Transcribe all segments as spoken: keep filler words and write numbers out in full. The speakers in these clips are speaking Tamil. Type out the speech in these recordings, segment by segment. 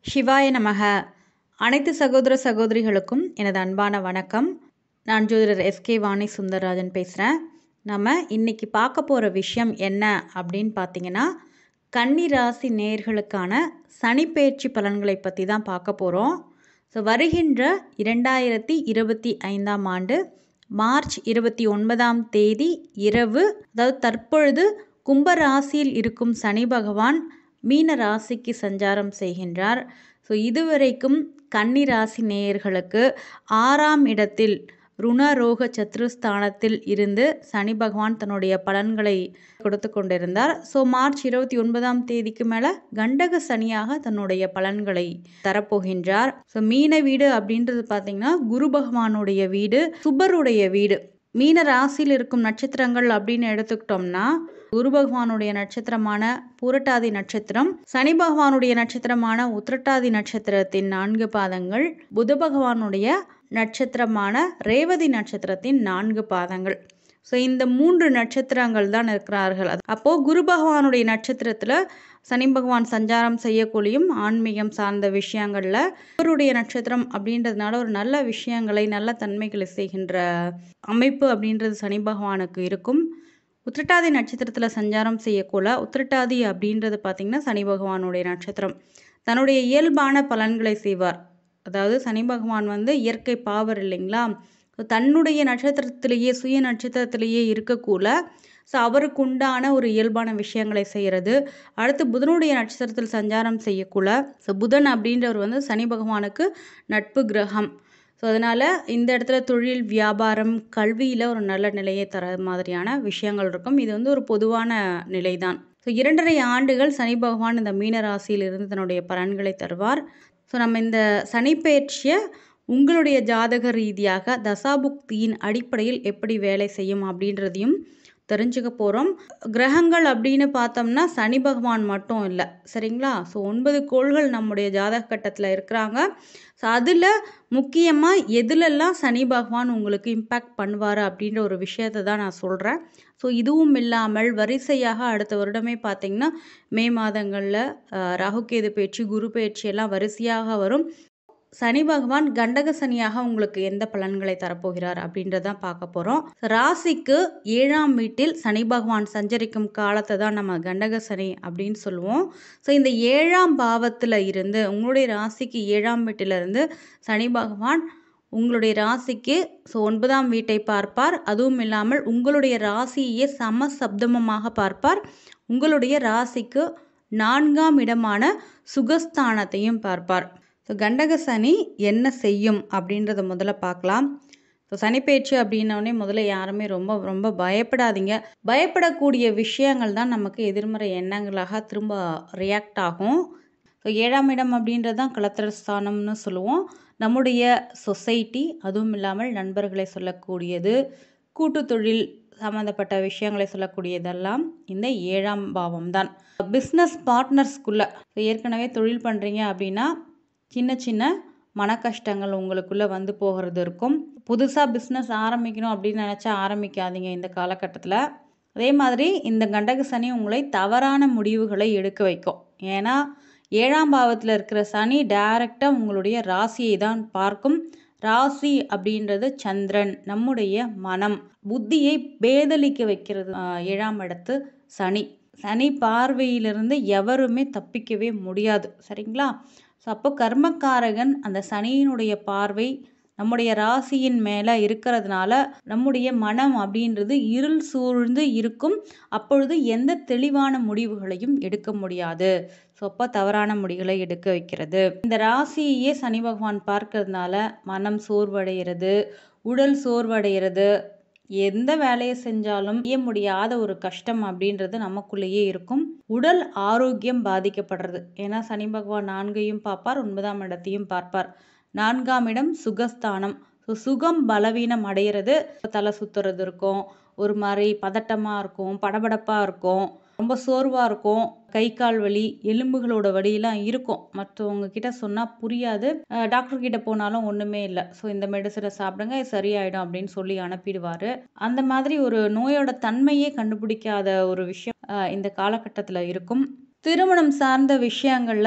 சிவாய நமக. அனைத்து சகோதர சகோதரிகளுக்கும் எனது அன்பான வணக்கம். நான் ஜோதிடர் எஸ்கே வாணி சுந்தரராஜன் பேசுகிறேன். நம்ம இன்னைக்கு பார்க்க போகிற விஷயம் என்ன அப்படின்னு பார்த்தீங்கன்னா, கன்னி ராசி நேயர்களுக்கான சனிப்பெயர்ச்சி பலன்களை பற்றி தான் பார்க்க போகிறோம். ஸோ வருகின்ற இரண்டாயிரத்தி இருபத்தி ஐந்தாம் ஆண்டு மார்ச் இருபத்தி ஒன்பதாம் தேதி இரவு, அதாவது தற்பொழுது கும்ப ராசியில் இருக்கும் சனி பகவான் மீன ராசிக்கு சஞ்சாரம் செய்கின்றார். ஸோ இதுவரைக்கும் கன்னி ராசி நேயர்களுக்கு ஆறாம் இடத்தில் ருணரோக சத்ருஸ்தானத்தில் இருந்து சனி பகவான் தன்னுடைய பலன்களை கொடுத்து கொண்டிருந்தார். ஸோ மார்ச் இருபத்தி ஒன்பதாம் தேதிக்கு மேலே கண்டக சனியாக தன்னுடைய பலன்களை தரப்போகின்றார். ஸோ மீன வீடு அப்படின்றது பார்த்தீங்கன்னா குரு பகவானுடைய வீடு, சுபருடைய வீடு. மீன ராசியில் இருக்கும் நட்சத்திரங்கள் அப்படின்னு எடுத்துக்கிட்டோம்னா, குரு பகவானுடைய நட்சத்திரமான பூரட்டாதி நட்சத்திரம், சனி பகவானுடைய நட்சத்திரமான உத்திரட்டாதி நட்சத்திரத்தின் நான்கு பாதங்கள், புத பகவானுடைய நட்சத்திரமான ரேவதி நட்சத்திரத்தின் நான்கு பாதங்கள். ஸோ இந்த மூன்று நட்சத்திரங்கள் தான் இருக்கிறார்கள். அப்போது குரு பகவானுடைய நட்சத்திரத்தில் சனி பகவான் சஞ்சாரம் செய்யக்கூடியும் ஆன்மீகம் சார்ந்த விஷயங்களில் இவருடைய நட்சத்திரம் அப்படின்றதுனால ஒரு நல்ல விஷயங்களை நல்ல தன்மைகளை செய்கின்ற அமைப்பு அப்படின்றது சனி பகவானுக்கு இருக்கும். உத்திரட்டாதி நட்சத்திரத்தில் சஞ்சாரம் செய்யக்கூட, உத்திரட்டாதி அப்படின்றது பார்த்திங்கன்னா சனி பகவானுடைய நட்சத்திரம், தன்னுடைய இயல்பான பலன்களை செய்வார். அதாவது சனி பகவான் வந்து இயற்கை பாவர் இல்லைங்களா, தன்னுடைய நட்சத்திரத்திலேயே சுய நட்சத்திரத்திலேயே இருக்கக்கூட ஸோ அவருக்கு உண்டான ஒரு இயல்பான விஷயங்களை செய்கிறது. அடுத்து புதனுடைய நட்சத்திரத்தில் சஞ்சாரம் செய்யக்கூட, ஸோ புதன் அப்படின்றவர் வந்து சனி பகவானுக்கு நட்பு கிரகம். ஸோ அதனால் இந்த இடத்துல தொழில், வியாபாரம், கல்வியில் ஒரு நல்ல நிலையை தர மாதிரியான விஷயங்கள் இருக்கும். இது வந்து ஒரு பொதுவான நிலை தான். ஸோ இரண்டரை ஆண்டுகள் சனி பகவான் இந்த மீன ராசியிலிருந்து தன்னுடைய பலன்களை தருவார். ஸோ நம்ம இந்த சனிப்பெயர்ச்சியை உங்களுடைய ஜாதக ரீதியாக தசாபுக்தியின் அடிப்படையில் எப்படி வேலை செய்யும் அப்படின்றதையும் தெரிஞ்சுக்க போகிறோம். கிரகங்கள் அப்படின்னு பார்த்தோம்னா சனி பகவான் மட்டும் இல்லை, சரிங்களா. ஸோ ஒன்பது கோள்கள் நம்முடைய ஜாதக கட்டத்தில் இருக்கிறாங்க. ஸோ அதில் முக்கியமாக எதுலெல்லாம் சனி பகவான் உங்களுக்கு இம்பேக்ட் பண்ணுவார் அப்படின்ற ஒரு விஷயத்தை தான் நான் சொல்கிறேன். ஸோ இதுவும் இல்லாமல் வரிசையாக அடுத்த வருடமே பார்த்திங்கன்னா மே மாதங்களில் ராகுகேது பயிற்சி, குரு பயிற்சி எல்லாம் வரிசையாக வரும். சனி பகவான் கண்டக சனியாக உங்களுக்கு எந்த பலன்களை தரப்போகிறார் அப்படின்றதான் பார்க்க போகிறோம். ராசிக்கு ஏழாம் வீட்டில் சனி பகவான் சஞ்சரிக்கும் காலத்தை தான் நம்ம கண்டக சனி அப்படின்னு சொல்லுவோம். ஸோ இந்த ஏழாம் பாவத்தில் இருந்து, உங்களுடைய ராசிக்கு ஏழாம் வீட்டிலிருந்து சனி பகவான் உங்களுடைய ராசிக்கு ஸோ ஒன்பதாம் வீட்டை பார்ப்பார். அதுவும் இல்லாமல் உங்களுடைய ராசியே சம சப்தமமாக பார்ப்பார். உங்களுடைய ராசிக்கு நான்காம் இடமான சுகஸ்தானத்தையும் பார்ப்பார். ஸோ கண்டக சனி என்ன செய்யும் அப்படின்றத முதல்ல பார்க்கலாம். ஸோ சனிப்பெயர்ச்சி அப்படின்னோடனே முதல்ல யாருமே ரொம்ப ரொம்ப பயப்படாதீங்க. பயப்படக்கூடிய விஷயங்கள் தான் நமக்கு எதிர்மறை எண்ணங்களாக திரும்ப ரியாக்ட் ஆகும். ஸோ ஏழாம் இடம் அப்படின்றது தான் கலத்திரஸ்தானம்னு சொல்லுவோம். நம்முடைய சொசைட்டி, அதுவும் இல்லாமல் நண்பர்களை சொல்லக்கூடியது, கூட்டு தொழில் சம்மந்தப்பட்ட விஷயங்களை சொல்லக்கூடியதெல்லாம் இந்த ஏழாம் பாவம் தான். பிஸ்னஸ் பார்ட்னர்ஸ்குள்ளே ஏற்கனவே தொழில் பண்ணுறீங்க அப்படின்னா சின்ன சின்ன மன கஷ்டங்கள் உங்களுக்குள்ளே வந்து போகிறது இருக்கும். புதுசாக பிஸ்னஸ் ஆரம்பிக்கணும் அப்படின்னு நினச்சா ஆரம்பிக்காதீங்க இந்த காலகட்டத்தில். அதே மாதிரி இந்த கண்டக சனி உங்களை தவறான முடிவுகளை எடுக்க வைக்கும். ஏன்னா ஏழாம் பாவத்தில் இருக்கிற சனி டைரக்டாக உங்களுடைய ராசியை தான் பார்க்கும். ராசி அப்படின்றது சந்திரன், நம்முடைய மனம், புத்தியை பேதலிக்க வைக்கிறது ஏழாம் இடத்து சனி. சனி பார்வையிலிருந்து எவருமே தப்பிக்கவே முடியாது, சரிங்களா. ஸோ அப்போ கர்மக்காரகன் அந்த சனியினுடைய பார்வை நம்முடைய ராசியின் மேலே இருக்கிறதுனால நம்முடைய மனம் அப்படின்றது இருள் சூழ்ந்து இருக்கும். அப்பொழுது எந்த தெளிவான முடிவுகளையும் எடுக்க முடியாது. ஸோ அப்போ தவறான முடிவுகளை எடுக்க வைக்கிறது. இந்த ராசியே சனி பகவான் பார்க்கறதுனால மனம் சோர்வடைகிறது, உடல் சோர்வடைகிறது. எந்த வேலையை செஞ்சாலும் செய்ய முடியாத ஒரு கஷ்டம் அப்படின்றது நமக்குள்ளேயே இருக்கும். உடல் ஆரோக்கியம் பாதிக்கப்படுறது. ஏன்னா சனி பகவான் நான்கையும் பார்ப்பார், ஒன்பதாம் இடத்தையும் பார்ப்பார். நான்காம் இடம் சுகஸ்தானம். ஸோ சுகம் பலவீனம் அடைகிறது. தலை சுற்றுறது இருக்கும், ஒரு மாதிரி பதட்டமாக இருக்கும், படபடப்பாக இருக்கும், ரொம்ப சோர்வாக இருக்கும், கை கால் வலி, எலும்புகளோட வலியெல்லாம் இருக்கும். மற்றவங்க கிட்ட சொன்னால் புரியாது. டாக்டர் கிட்ட போனாலும் ஒன்றுமே இல்லை, ஸோ இந்த மெடிசனை சாப்பிடுங்க சரியாயிடும் அப்படின்னு சொல்லி அனுப்பிடுவார். அந்த மாதிரி ஒரு நோயோட தன்மையே கண்டுபிடிக்காத ஒரு விஷயம் இந்த காலகட்டத்தில் இருக்கும். திருமணம் சார்ந்த விஷயங்களில்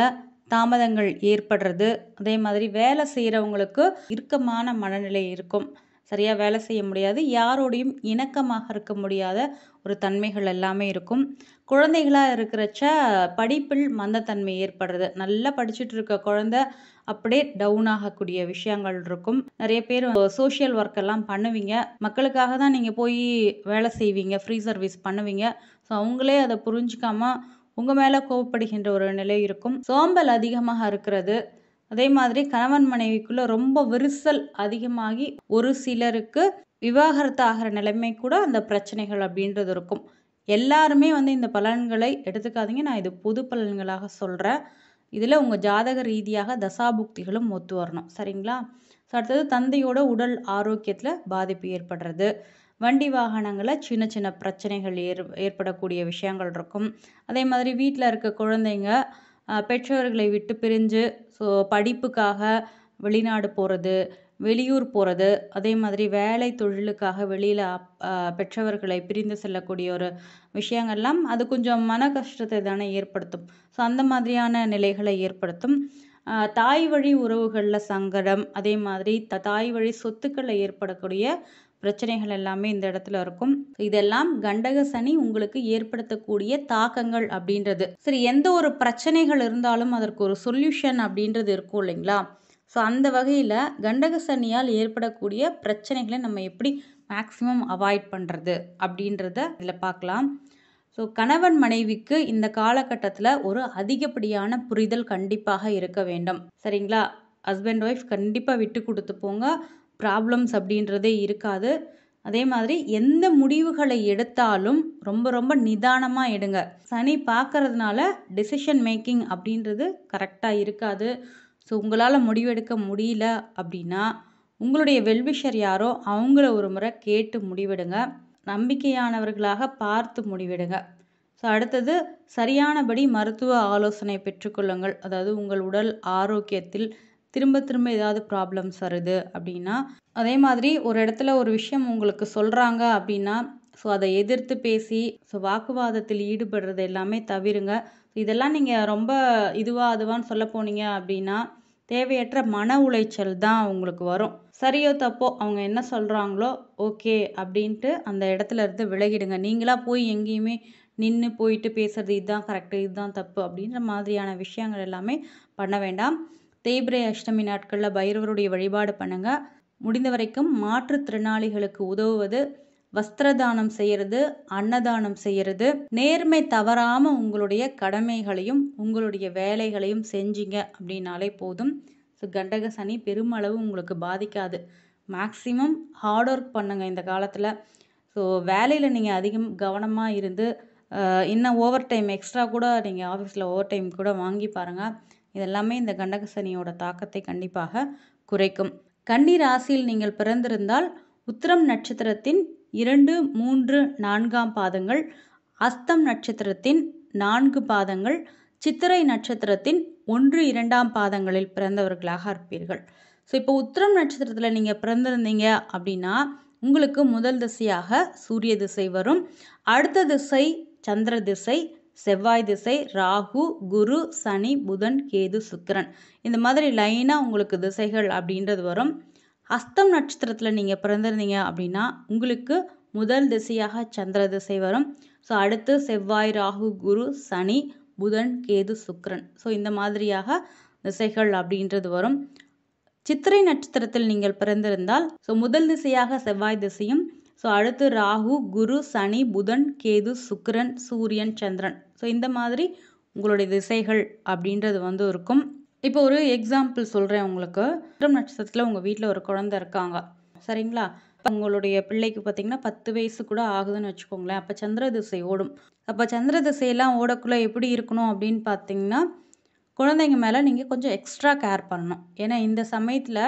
தாமதங்கள் ஏற்படுறது. அதே மாதிரி வேலை செய்கிறவங்களுக்கு இறுக்கமான மனநிலை இருக்கும். சரியாக வேலை செய்ய முடியாது. யாரோடையும் இணக்கமாக இருக்க முடியாத ஒரு தன்மைகள் எல்லாமே இருக்கும். குழந்தைகளாக இருக்கிறச்ச படிப்பில் மந்தத்தன்மை ஏற்படுறது. நல்லா படிச்சுட்டு இருக்க குழந்தை அப்படியே டவுன் ஆகக்கூடிய விஷயங்கள் இருக்கும். நிறைய பேர் சோஷியல் ஒர்க் எல்லாம் பண்ணுவீங்க. மக்களுக்காக தான் நீங்கள் போய் வேலை செய்வீங்க, ஃப்ரீ சர்வீஸ் பண்ணுவீங்க. ஸோ அவங்களே அதை புரிஞ்சுக்காம உங்கள் மேலே கோவப்படுகின்ற ஒரு நிலை இருக்கும். சோம்பல் அதிகமாக இருக்கிறது. அதே மாதிரி கணவன் மனைவிக்குள்ள ரொம்ப விரிசல் அதிகமாகி ஒரு சிலருக்கு விவாகரத்து ஆகிற நிலைமை கூட அந்த பிரச்சனைகள் அப்படின்றது இருக்கும். எல்லாருமே வந்து இந்த பலன்களை எடுத்துக்காதீங்க. நான் இது பொது பலன்களாக சொல்கிறேன். இதில் உங்கள் ஜாதக ரீதியாக தசாபுக்திகளும் ஒத்து வரணும். சரிங்களா? ஸோ அடுத்தது தந்தையோட உடல் ஆரோக்கியத்தில் பாதிப்பு ஏற்படுறது. வண்டி வாகனங்களில் சின்ன சின்ன பிரச்சனைகள் ஏற் ஏற்படக்கூடிய விஷயங்கள் இருக்கும். அதே மாதிரி வீட்டில் இருக்க குழந்தைங்க பெற்றோர்களை விட்டு பிரிஞ்சு ஸோ படிப்புக்காக வெளிநாடு போகிறது, வெளியூர் போகிறது, அதே மாதிரி வேலை தொழிலுக்காக வெளியில் பெற்றவர்களை பிரிந்து செல்லக்கூடிய ஒரு விஷயங்கள்லாம் அது கொஞ்சம் மன கஷ்டத்தை தானே ஏற்படுத்தும். ஸோ அந்த மாதிரியான நிலைகளை ஏற்படுத்தும். தாய் வழி உறவுகளில் சங்கடம், அதே மாதிரி த தாய் வழி சொத்துக்களில் ஏற்படக்கூடிய பிரச்சனைகள் எல்லாமே இந்த இடத்துல இருக்கும். இதெல்லாம் கண்டக சனி உங்களுக்கு ஏற்படுத்தக்கூடிய தாக்கங்கள் அப்படின்றது. சரி, எந்த ஒரு பிரச்சனைகள் இருந்தாலும் அதற்கு ஒரு சொல்யூஷன் அப்படின்றது இருக்கும் இல்லைங்களா? ஸோ அந்த வகையில் கண்டக சனியால் ஏற்படக்கூடிய பிரச்சனைகளை நம்ம எப்படி மேக்சிமம் அவாய்ட் பண்ணுறது அப்படின்றத இதில் பார்க்கலாம். ஸோ கணவன் மனைவிக்கு இந்த காலகட்டத்தில் ஒரு அதிகப்படியான புரிதல் கண்டிப்பாக இருக்க வேண்டும். சரிங்களா? ஹஸ்பண்ட் ஒய்ஃப் கண்டிப்பாக விட்டு கொடுத்து போங்க. ப்ராப்ளம்ஸ் அப்படின்றதே இருக்காது. அதே மாதிரி எந்த முடிவுகளை எடுத்தாலும் ரொம்ப ரொம்ப நிதானமாக எடுங்க. சனி பார்க்கறதுனால டெசிஷன் மேக்கிங் அப்படின்றது கரெக்டாக இருக்காது. ஸோ உங்களால் முடிவெடுக்க முடியல அப்படின்னா உங்களுடைய வெல்விஷர் யாரோ அவங்கள ஒரு முறை கேட்டு முடிவெடுங்க. நம்பிக்கையானவர்களாக பார்த்து முடிவெடுங்க. ஸோ அடுத்தது சரியானபடி மருத்துவ ஆலோசனை பெற்றுக்கொள்ளுங்கள். அதாவது உங்கள் உடல் ஆரோக்கியத்தில் திரும்ப திரும்ப ஏதாவது ப்ராப்ளம்ஸ் வருது அப்படின்னா, அதே மாதிரி ஒரு இடத்துல ஒரு விஷயம் உங்களுக்கு சொல்கிறாங்க அப்படின்னா ஸோ அதை எதிர்த்து பேசி ஸோ வாக்குவாதத்தில் ஈடுபடுறது எல்லாமே தவிருங்க. இதெல்லாம் நீங்கள் ரொம்ப இதுவா அதுவான்னு சொல்ல போனீங்க அப்படின்னா தேவையற்ற மன உளைச்சல் தான் உங்களுக்கு வரும். சரியோ தப்போ அவங்க என்ன சொல்கிறாங்களோ ஓகே அப்படின்ட்டு அந்த இடத்துல இருந்து விலகிடுங்க. நீங்களாக போய் எங்கேயுமே நின்று போயிட்டு பேசுறது இதுதான் கரெக்டு, இதுதான் தப்பு அப்படின்ற மாதிரியான விஷயங்கள் எல்லாமே பண்ண வேண்டாம். தேய்பிரை அஷ்டமி நாட்களில் பைரவருடைய வழிபாடு பண்ணுங்க. முடிந்த வரைக்கும் மாற்றுத்திறனாளிகளுக்கு உதவுவது, வஸ்திரதானம் செய்கிறது, அன்னதானம் செய்கிறது, நேர்மை தவறாமல் உங்களுடைய கடமைகளையும் உங்களுடைய வேலைகளையும் செஞ்சீங்க அப்படின்னாலே போதும். ஸோ கண்டக சனி பெருமளவு உங்களுக்கு பாதிக்காது. மேக்ஸிமம் ஹார்ட் ஒர்க் பண்ணுங்கள் இந்த காலத்தில். ஸோ வேலையில் நீங்கள் அதிகம் கவனமாக இருந்து இன்னும் ஓவர் டைம் எக்ஸ்ட்ரா கூட நீங்கள் ஆஃபீஸில் ஓவர் டைம் கூட வாங்கி பாருங்கள். இதெல்லாமே இந்த கண்டக சனியோட தாக்கத்தை கண்டிப்பாக குறைக்கும். கன்னி ராசியில் நீங்கள் பிறந்திருந்தால் உத்திரம் நட்சத்திரத்தின் இரண்டு மூன்று நான்காம் பாதங்கள், அஸ்தம் நட்சத்திரத்தின் நான்கு பாதங்கள், சித்திரை நட்சத்திரத்தின் ஒன்று இரண்டாம் பாதங்களில் பிறந்தவர்களாக இருப்பீர்கள். ஸோ இப்போ உத்திரம் நட்சத்திரத்தில் நீங்கள் பிறந்திருந்தீங்க அப்படின்னா உங்களுக்கு முதல் திசையாக சூரிய திசை வரும். அடுத்த திசை சந்திர திசை, செவ்வாய் திசை, ராகு, குரு, சனி, புதன், கேது, சுக்கிரன், இந்த மாதிரி லைனாக உங்களுக்கு திசைகள் அப்படின்றது வரும். அஸ்தம் நட்சத்திரத்தில் நீங்கள் பிறந்திருந்தீங்க அப்படின்னா உங்களுக்கு முதல் திசையாக சந்திர திசை வரும். ஸோ அடுத்து செவ்வாய், ராகு, குரு, சனி, புதன், கேது, சுக்கிரன், ஸோ இந்த மாதிரியாக திசைகள் அப்படின்றது வரும். சித்திரை நட்சத்திரத்தில் நீங்கள் பிறந்திருந்தால் ஸோ முதல் திசையாக செவ்வாய் திசையும், ஸோ அடுத்து ராகு, குரு, சனி, புதன், கேது, சுக்கிரன், சூரியன், சந்திரன், ஸோ இந்த மாதிரி உங்களுடைய திசைகள் அப்படின்றது வந்து இருக்கும். இப்போ ஒரு எக்ஸாம்பிள் சொல்கிறேன் உங்களுக்கு. உத்திரம் நட்சத்திரத்தில் உங்கள் வீட்டில் ஒரு குழந்தை இருக்காங்க, சரிங்களா? உங்களுடைய பிள்ளைக்கு பார்த்தீங்கன்னா பத்து வயசு கூட ஆகுதுன்னு வச்சுக்கோங்களேன். அப்போ சந்திர திசை ஓடும். அப்போ சந்திர திசையெல்லாம் ஓடக்குள்ளே எப்படி இருக்கணும் அப்படின்னு பார்த்தீங்கன்னா குழந்தைங்க மேலே நீங்கள் கொஞ்சம் எக்ஸ்ட்ரா கேர் பண்ணணும். ஏன்னா இந்த சமயத்தில்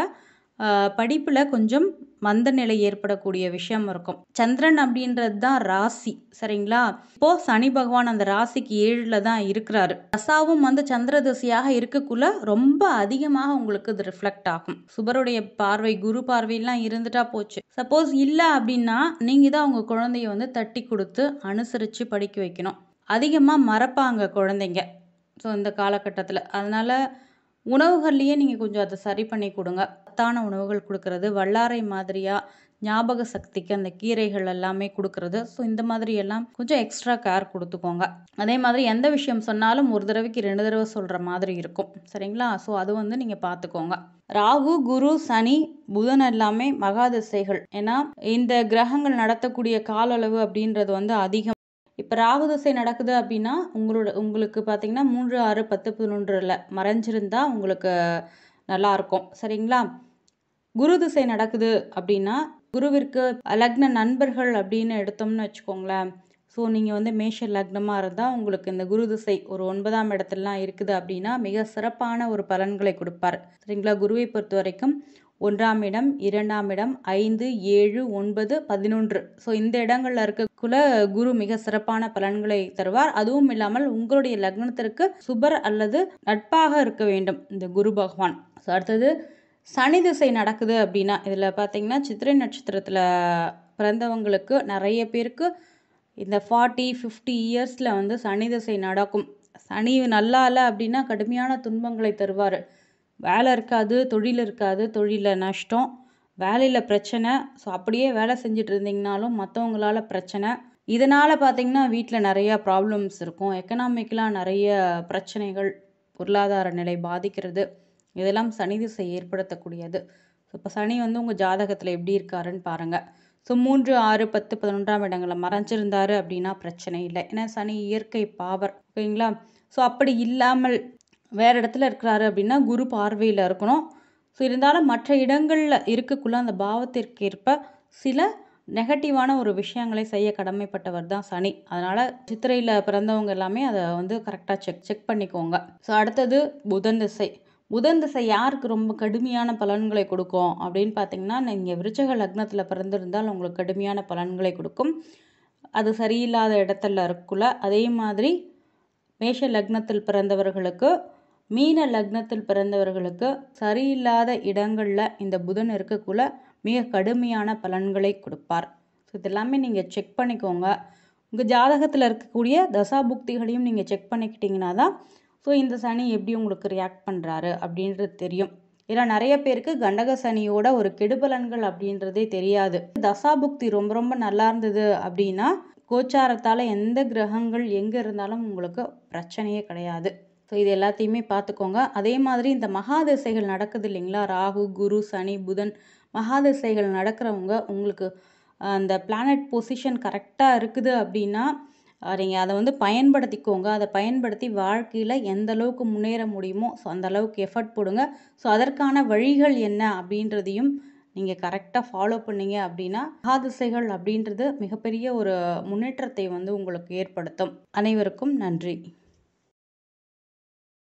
படிப்பில் கொஞ்சம் மந்த நிலை ஏற்படக்கூடிய விஷயம் இருக்கும். சந்திரன் அப்படின்றது தான் ராசி, சரிங்களா? இப்போது சனி பகவான் அந்த ராசிக்கு ஏழில் தான் இருக்கிறாரு. தசாவும் வந்து சந்திர திசையாக இருக்கக்குள்ள ரொம்ப அதிகமாக உங்களுக்கு இது ரிஃப்ளெக்ட் ஆகும். சுபருடைய பார்வை, குரு பார்வையெல்லாம் இருந்துட்டா போச்சு. சப்போஸ் இல்லை அப்படின்னா நீங்கள் தான் உங்கள் குழந்தைய வந்து தட்டி கொடுத்து அனுசரித்து படிக்க வைக்கணும். அதிகமாக மறப்பாங்க குழந்தைங்க. ஸோ இந்த காலகட்டத்தில். அதனால் உணவுகள்லேயே நீங்கள் கொஞ்சம் அதை சரி பண்ணி கொடுங்க. சத்தான உணவுகள் கொடுக்கறது, வல்லாரை மாதிரியாக ஞாபக சக்திக்கு அந்த கீரைகள் எல்லாமே கொடுக்கறது. ஸோ இந்த மாதிரி எல்லாம் கொஞ்சம் எக்ஸ்ட்ரா கேர் கொடுத்துக்கோங்க. அதே மாதிரி எந்த விஷயம் சொன்னாலும் ஒரு தடவைக்கு ரெண்டு தடவை சொல்கிற மாதிரி இருக்கும். சரிங்களா? ஸோ அது வந்து நீங்கள் பார்த்துக்கோங்க. ராகு, குரு, சனி, புதன் எல்லாமே மகாதிசைகள். ஏன்னா இந்த கிரகங்கள் நடத்தக்கூடிய கால அளவு அப்படின்றது வந்து அதிகம். இப்போ ராகு திசை நடக்குது அப்படின்னா உங்களோட உங்களுக்கு பார்த்தீங்கன்னா மூன்று ஆறு பத்து பதினொன்றில் மறைஞ்சிருந்தா உங்களுக்கு நல்லாயிருக்கும். சரிங்களா? குரு திசை நடக்குது அப்படின்னா குருவிற்கு லக்ன நண்பர்கள் அப்படின்னு எடுத்தோம்னு வச்சுக்கோங்களேன். ஸோ நீங்கள் வந்து மேஷ லக்னமாக இருந்தால் உங்களுக்கு இந்த குரு திசை ஒரு ஒன்பதாம் இடத்துலலாம் இருக்குது அப்படின்னா மிக சிறப்பான ஒரு பலன்களை கொடுப்பார். சரிங்களா? குருவை பொறுத்த வரைக்கும் ஒன்றாம் இடம், இரண்டாம் இடம், ஐந்து, ஏழு, ஒன்பது, பதினொன்று. ஸோ இந்த இடங்கள்ல இருக்கக்குள்ள குரு மிக சிறப்பான பலன்களை தருவார். அதுவும் இல்லாமல் உங்களுடைய லக்னத்திற்கு சுபர் அல்லது நட்பாக இருக்க வேண்டும் இந்த குரு பகவான். ஸோ அடுத்தது சனி திசை நடக்குது அப்படின்னா இதில் பார்த்தீங்கன்னா சித்திரை நட்சத்திரத்தில் பிறந்தவங்களுக்கு நிறைய பேருக்கு இந்த ஃபார்ட்டி ஃபிஃப்டி இயர்ஸில் வந்து சனி திசை நடக்கும். சனி நல்லா இல்லை அப்படின்னா கடுமையான துன்பங்களை தருவார். வேலை இருக்காது, தொழில் இருக்காது, தொழிலில் நஷ்டம், வேலையில் பிரச்சனை. ஸோ அப்படியே வேலை செஞ்சுட்டு இருந்தீங்கனாலும் மற்றவங்களால பிரச்சனை. இதனால் பார்த்தீங்கன்னா வீட்டில் நிறையா ப்ராப்ளம்ஸ் இருக்கும். எக்கனாமிக்கலாக நிறைய பிரச்சனைகள், பொருளாதார நிலை பாதிக்கிறது, இதெல்லாம் சனி திசை ஏற்படுத்தக்கூடியது. ஸோ இப்போ சனி வந்து உங்கள் ஜாதகத்தில் எப்படி இருக்காருன்னு பாருங்கள். ஸோ மூன்று ஆறு பத்து பதினொன்றாம் இடங்களில் மறைஞ்சிருந்தாரு அப்படின்னா பிரச்சனை இல்லை. ஏன்னா சனி இயற்கை பாவர். ஓகேங்களா? ஸோ அப்படி இல்லாமல் வேறு இடத்துல இருக்கிறாரு அப்படின்னா குரு பார்வையில் இருக்கணும். ஸோ இருந்தாலும் மற்ற இடங்களில் இருக்கக்குள்ள அந்த பாவத்திற்கு ஏற்ப சில நெகட்டிவான ஒரு விஷயங்களை செய்ய கடமைப்பட்டவர் தான் சனி. அதனால் சித்திரையில் பிறந்தவங்க எல்லாமே அதை வந்து கரெக்டாக செக் செக் பண்ணிக்கோங்க. ஸோ அடுத்தது புதன் திசை. புதன் திசை யாருக்கு ரொம்ப கடுமையான பலன்களை கொடுக்கும் அப்படின்னு பார்த்தீங்கன்னா நீங்கள் விருச்சக லக்னத்தில் பிறந்திருந்தால் உங்களுக்கு கடுமையான பலன்களை கொடுக்கும். அது சரியில்லாத இடத்துல இருக்குள்ள. அதே மாதிரி மேஷ லக்னத்தில் பிறந்தவர்களுக்கு, மீன லக்னத்தில் பிறந்தவர்களுக்கு சரியில்லாத இடங்களில் இந்த புதன் இருக்கக்குள்ள மிக கடுமையான பலன்களை கொடுப்பார். ஸோ இதெல்லாமே நீங்கள் செக் பண்ணிக்கோங்க. உங்கள் ஜாதகத்தில் இருக்கக்கூடிய தசாபுக்திகளையும் நீங்கள் செக் பண்ணிக்கிட்டிங்கன்னா தான் ஸோ இந்த சனி எப்படி உங்களுக்கு ரியாக்ட் பண்ணுறாரு அப்படின்றது தெரியும். ஏன்னா நிறைய பேருக்கு கண்டக சனியோட ஒரு கெடுபலன்கள் அப்படின்றதே தெரியாது. தசாபுக்தி ரொம்ப ரொம்ப நல்லா இருந்தது அப்படின்னா கோச்சாரத்தால் எந்த கிரகங்கள் எங்கே இருந்தாலும் உங்களுக்கு பிரச்சனையே கிடையாது. ஸோ இது எல்லாத்தையுமே பார்த்துக்கோங்க. அதே மாதிரி இந்த மகாதிசைகள் நடக்குது இல்லைங்களா? ராகு, குரு, சனி, புதன் மகாதிசைகள் நடக்கிறவங்க உங்களுக்கு அந்த பிளானட் பொசிஷன் கரெக்டாக இருக்குது அப்படின்னா நீங்கள் அதை வந்து பயன்படுத்திக்கோங்க. அதை பயன்படுத்தி வாழ்க்கையில் எந்த அளவுக்கு முன்னேற முடியுமோ ஸோ அந்த அளவுக்கு எஃபர்ட் போடுங்க. ஸோ அதற்கான வழிகள் என்ன அப்படின்றதையும் நீங்கள் கரெக்டாக ஃபாலோ பண்ணீங்க அப்படின்னா மகாதிசைகள் அப்படின்றது மிகப்பெரிய ஒரு முன்னேற்றத்தை வந்து உங்களுக்கு ஏற்படுத்தும். அனைவருக்கும் நன்றி.